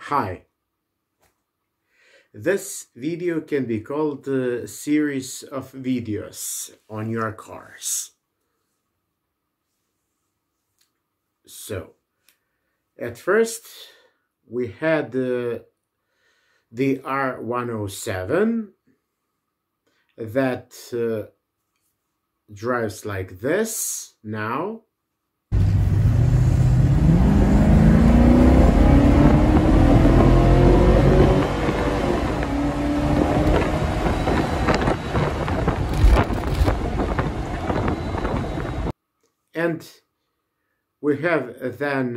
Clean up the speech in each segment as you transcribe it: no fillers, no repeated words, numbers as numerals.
Hi. This video can be called a series of videos on your cars. So, at first we had the R107 that drives like this now. And we have then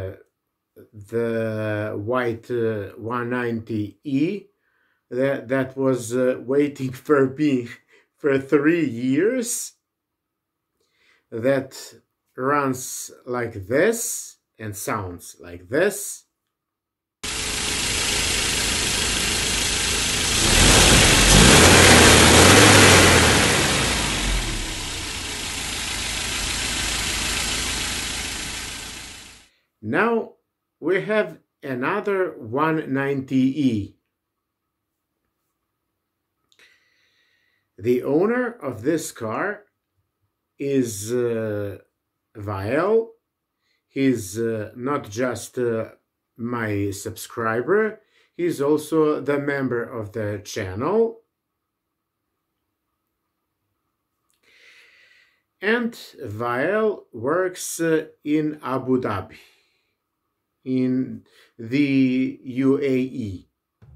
the white 190E that was waiting for me for 3 years, that runs like this and sounds like this. Now we have another 190E. The owner of this car is Vael. He's not just my subscriber, he's also the member of the channel. And Vael works in Abu Dhabi, in the UAE.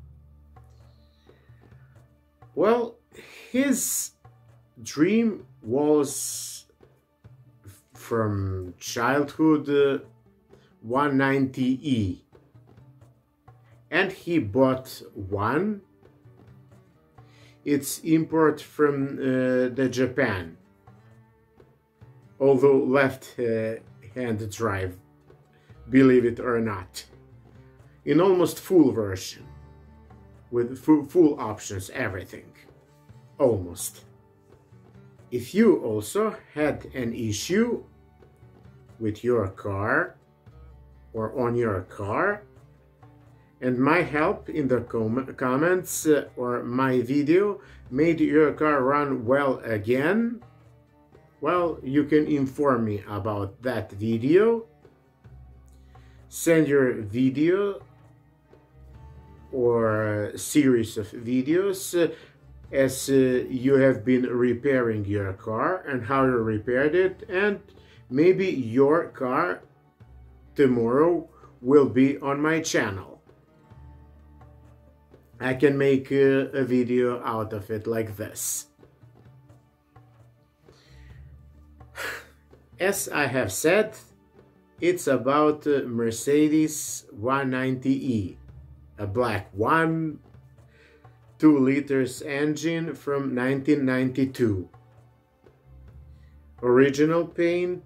Well, his dream was from childhood 190E, and he bought one. It's import from the Japan, although left-hand drive, believe it or not, in almost full version, with full options, everything, almost. If you also had an issue with your car or on your car, and my help in the comments or my video made your car run well again, well, you can inform me about that video. Send your video or series of videos as you have been repairing your car and how you repaired it, and maybe your car tomorrow will be on my channel. I can make a video out of it like this. As I have said, it's about Mercedes 190E, a black one, 2 liters engine from 1992. Original paint.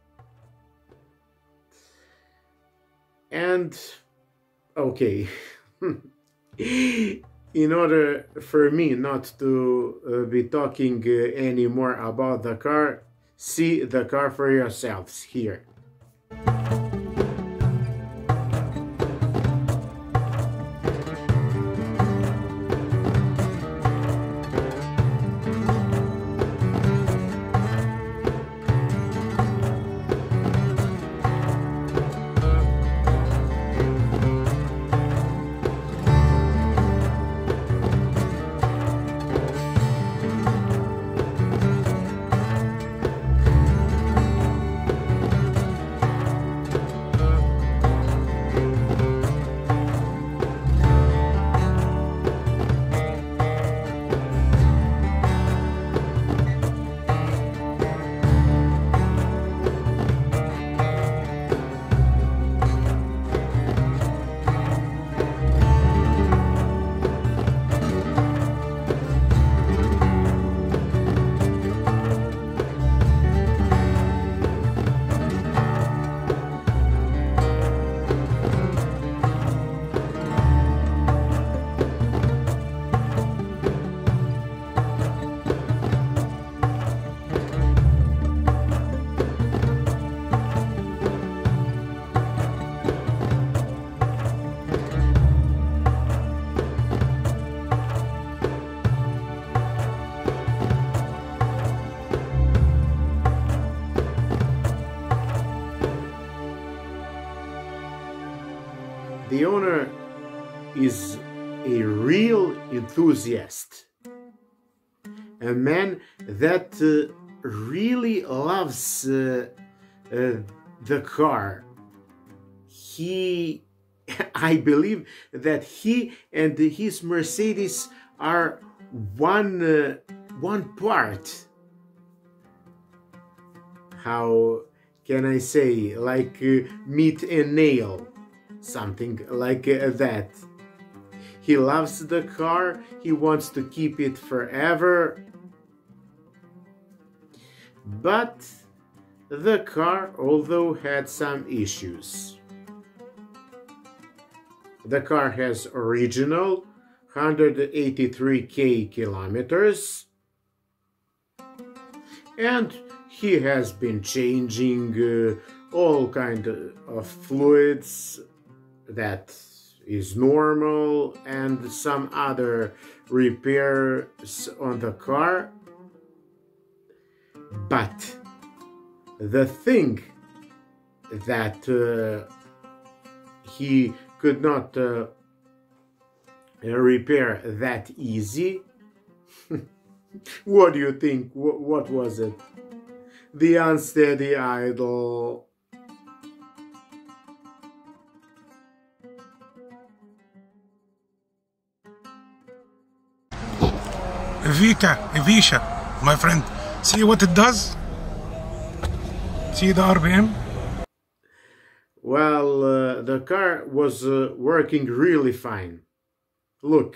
And, okay, in order for me not to be talking anymore about the car, see the car for yourselves here. the owner is a real enthusiast, a man that really loves the car. I believe that he and his Mercedes are one part. How can I say, like meat and nail, something like that. He loves the car, he wants to keep it forever, but the car although had some issues. The car has original 183k kilometers, and he has been changing all kind of fluids, that is normal, and some other repairs on the car. But the thing that he could not repair that easy, what do you think? What was it? The unsteady idle. Evisha, my friend. See what it does? See the RPM? Well, the car was working really fine. Look.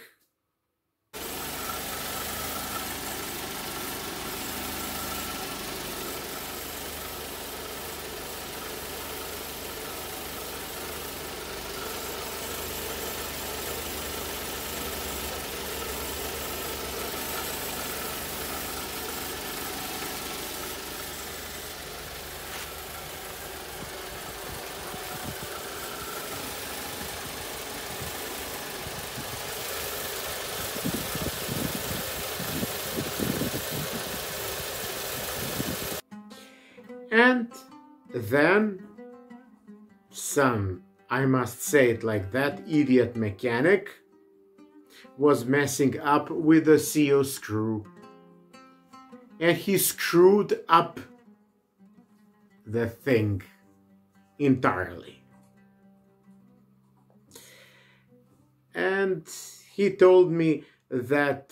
And then some, I must say it like that, idiot mechanic was messing up with the CO screw, and he screwed up the thing entirely. And he told me that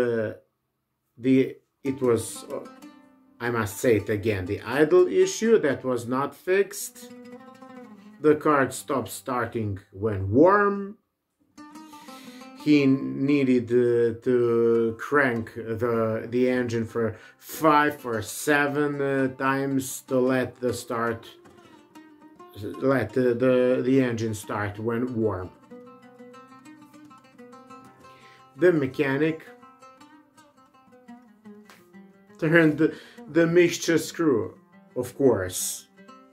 it was, I must say it again, the idle issue that was not fixed. The car stopped starting when warm. He needed to crank the engine for 5 or 7 times to let the engine start when warm. The mechanic turned the mixture screw, of course.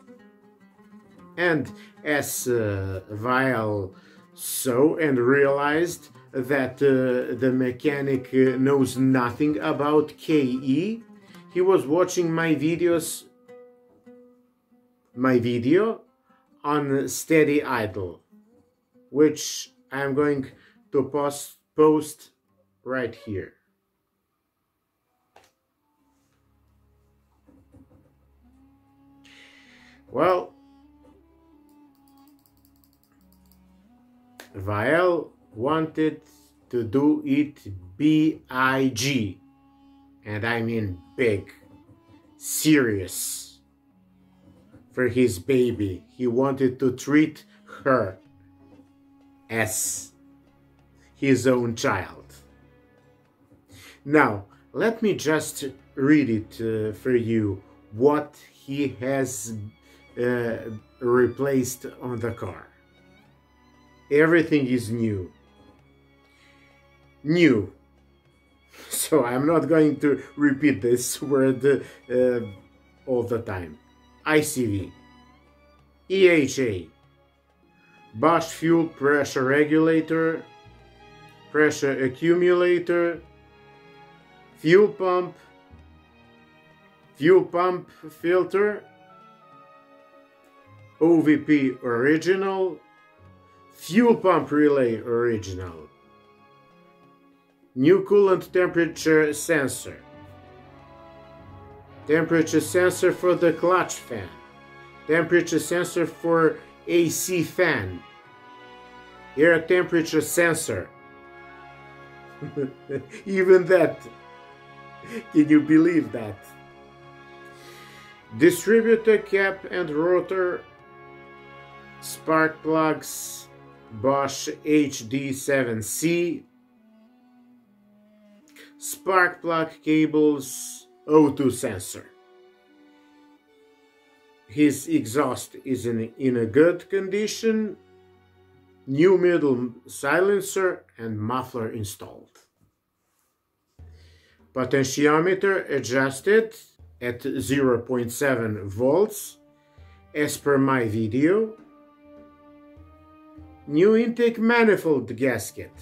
And as Weil saw and realized that the mechanic knows nothing about KE, he was watching my video on steady idle, which I'm going to post right here. Well, Weil wanted to do it big, and I mean big, serious, for his baby. He wanted to treat her as his own child. Now, let me just read it for you, what he has replaced on the car. Everything is new. So I'm not going to repeat this word all the time. ICV, EHA, Bosch fuel pressure regulator, pressure accumulator, fuel pump filter, OVP original, Fuel pump relay original. New coolant temperature sensor. Temperature sensor for the clutch fan. Temperature sensor for AC fan. Air temperature sensor. Even that. Can you believe that? Distributor cap and rotor. Spark plugs. Bosch HD7C. Spark plug cables. O2 sensor. His exhaust is in a good condition. New middle silencer and muffler installed. Potentiometer adjusted at 0.7 volts as per my video. New intake manifold gasket.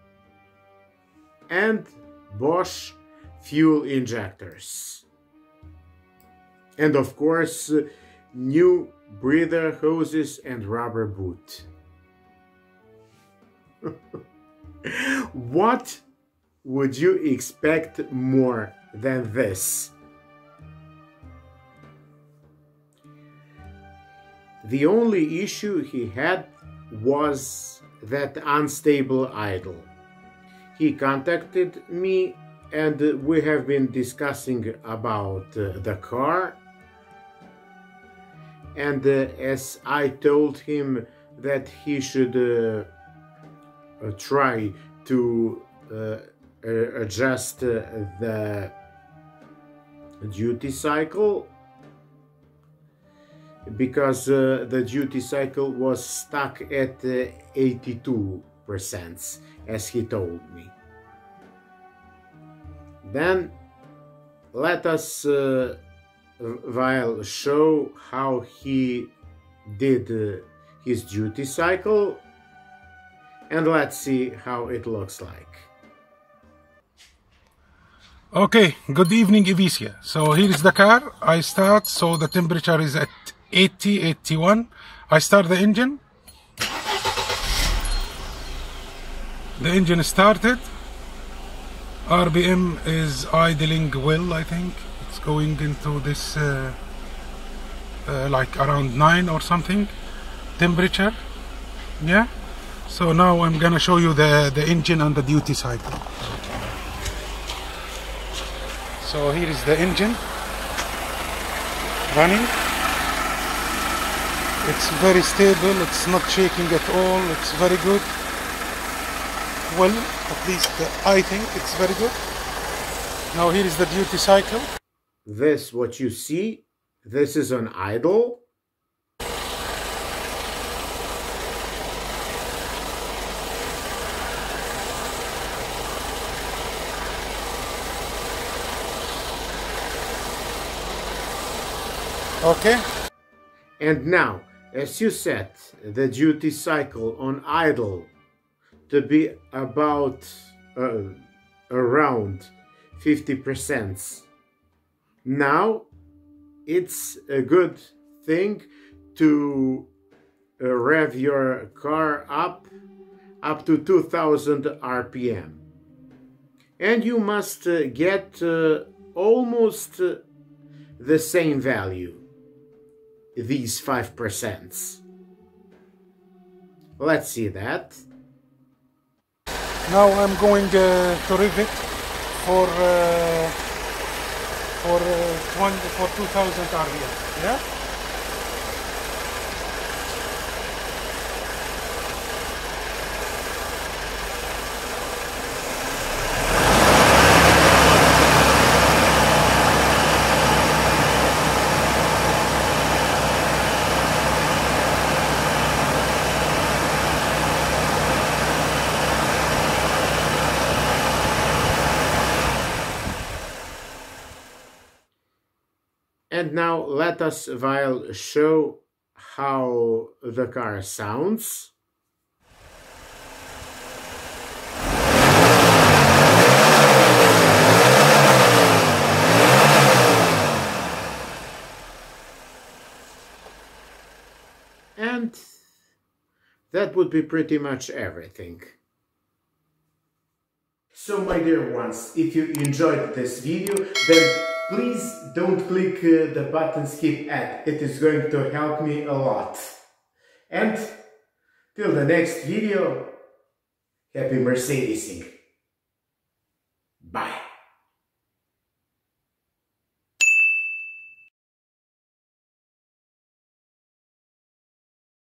And Bosch fuel injectors. And of course, new breather hoses and rubber boot. What would you expect more than this? The only issue he had was that unstable idle. He contacted me and we have been discussing about the car, and as I told him that he should try to adjust the duty cycle, because the duty cycle was stuck at 82%, as he told me. Then let us while show how he did his duty cycle, and let's see how it looks like. Okay, good evening, Evisia. So here is the car. I start, so the temperature is at 80, 81. I start the engine. The engine started. RPM is idling well, I think. It's going into this like around 9 or something. Temperature. Yeah. So now I'm gonna show you the engine and the duty cycle. So here is the engine running. It's very stable, it's not shaking at all, it's very good. Well, at least I think it's very good. Now here is the duty cycle. This, what you see, this is on idle. Okay. And now, as you set the duty cycle on idle to be about around 50%. Now it's a good thing to rev your car up to 2000 RPM, and you must get almost the same value, these 5%. Let's see that. Now I'm going to rev it for 2000 RPM. Yeah. And now let us while show how the car sounds. And that would be pretty much everything. So my dear ones, if you enjoyed this video, then please don't click the button skip ad. It is going to help me a lot. And till the next video, happy Mercedesing. Bye.